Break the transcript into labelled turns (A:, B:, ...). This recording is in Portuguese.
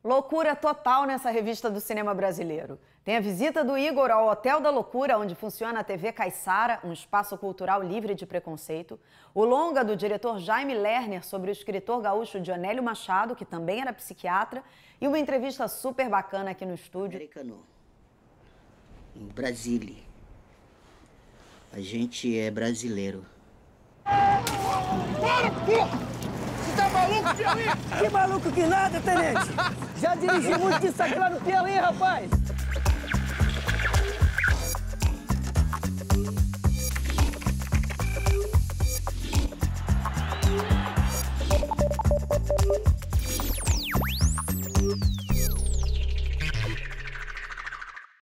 A: Loucura total nessa revista do cinema brasileiro. Tem a visita do Igor ao Hotel da Loucura, onde funciona a TV Caiçara, um espaço cultural livre de preconceito. O longa do diretor Jaime Lerner sobre o escritor gaúcho Dionélio Machado, que também era psiquiatra. E uma entrevista super bacana aqui no estúdio.
B: Americano, em Brasília. A gente é brasileiro.
C: Para, porra! Você tá maluco, Piauí?
D: Que maluco que nada, tenente! Já dirigi muito disso aqui lá no Piauí, rapaz!